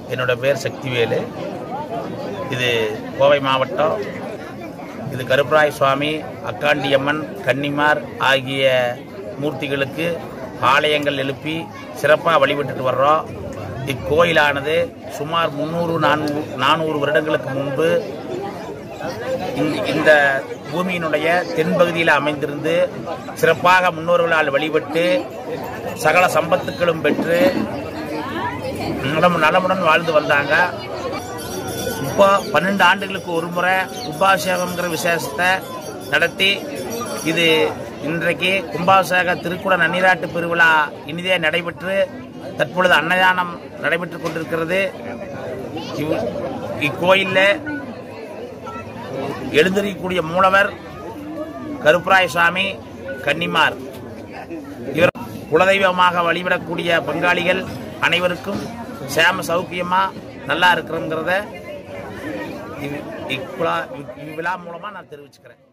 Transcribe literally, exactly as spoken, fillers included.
என்னோட பேர் சக்திவேலு. இது கோவை மாவட்டம். இது கருப்பராய சுவாமி, அக்காண்டியம்மன், கன்னிமார் ஆகிய மூர்த்திகளுக்கு ஆலயங்கள் எழுப்பி சிறப்பாக வழிபட்டுட்டு வர்றோம். இக்கோயிலானது சுமார் முந்நூறு நானூறு நானூறு வருடங்களுக்கு முன்பு இந்த பூமியினுடைய தென்பகுதியில் அமைந்திருந்து சிறப்பாக முன்னோர்களால் வழிபட்டு சகல சம்பத்துக்களும் பெற்று நலம் நலமுடன் வாழ்ந்து வந்தாங்க. இப்போ பன்னெண்டு ஆண்டுகளுக்கு ஒரு முறை கும்பாபிஷேகம்ங்கிற விசேஷத்தை நடத்தி இது இன்றைக்கு கும்பாபிஷேக திருக்குட நன்னீராட்டு பெருவிழா இனிதே நடைபெற்று தற்பொழுது அன்னதானம் நடைபெற்று கொண்டிருக்கிறது. இக்கோயிலில் எழுந்திருக்கக்கூடிய மூலவர் கருப்பராய சுவாமி, கன்னிமார். இவர் குலதெய்வமாக வழிபடக்கூடிய பங்காளிகள் அனைவருக்கும் சேம சௌக்கியமாக நல்லா இருக்கிறோங்கிறத இவ்விழா மூலமாக நான் தெரிவிச்சுக்கிறேன்.